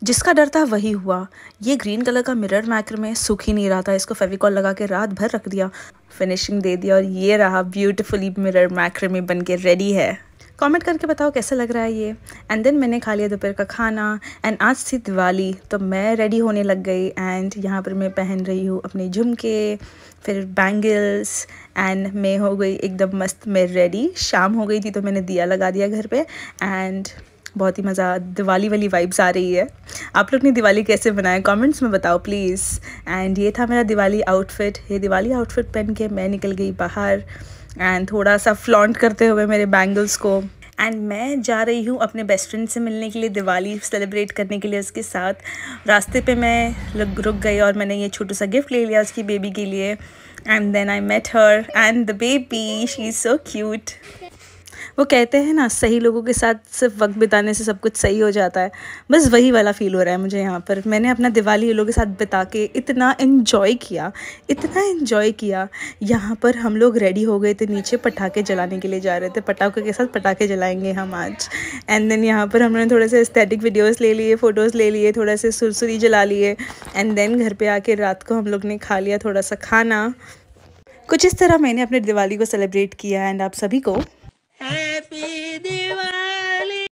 जिसका डर था वही हुआ। ये ग्रीन कलर का मिरर मैक्रामे सूख ही नहीं रहा था, इसको फेविकॉल लगा के रात भर रख दिया, फिनिशिंग दे दिया और ये रहा ब्यूटीफुली मिरर मैक्रामे बन के रेडी है। कमेंट करके बताओ कैसा लग रहा है ये। एंड देन मैंने खा लिया दोपहर का खाना एंड आज थी दिवाली तो मैं रेडी होने लग गई। एंड यहाँ पर मैं पहन रही हूँ अपने झुमके, फिर बैंगल्स एंड मैं हो गई एकदम मस्त मैं रेडी। शाम हो गई थी तो मैंने दिया लगा दिया घर पे एंड बहुत ही मज़ा, दिवाली वाली वाइब्स आ रही है। आप लोग ने दिवाली कैसे बनाए कमेंट्स में बताओ प्लीज़। एंड ये था मेरा दिवाली आउटफिट। ये दिवाली आउटफिट पहन के मैं निकल गई बाहर एंड थोड़ा सा फ्लॉन्ट करते हुए मेरे बैंगल्स को। एंड मैं जा रही हूँ अपने बेस्ट फ्रेंड से मिलने के लिए, दिवाली सेलिब्रेट करने के लिए उसके साथ। रास्ते पे मैं रुक गई और मैंने ये छोटा सा गिफ्ट ले लिया उसकी बेबी के लिए। And then I met her and the baby, she is so cute. वो कहते हैं ना, सही लोगों के साथ सिर्फ वक्त बिताने से सब कुछ सही हो जाता है। बस वही वाला फील हो रहा है मुझे यहाँ पर। मैंने अपना दिवाली ये लोगों के साथ बिता के इतना इन्जॉय किया। यहाँ पर हम लोग रेडी हो गए थे, नीचे पटाखे जलाने के लिए जा रहे थे। पटाखों के साथ पटाखे जलाएंगे हम आज। एंड देन यहाँ पर हमने थोड़े से एस्थेटिक वीडियोज़ ले लिए, फ़ोटोज़ ले लिए, थोड़े से सुरसुरी जला लिए। एंड देन घर पर आके रात को हम लोग ने खा लिया थोड़ा सा खाना। कुछ इस तरह मैंने अपने दिवाली को सेलिब्रेट किया। एंड आप सभी को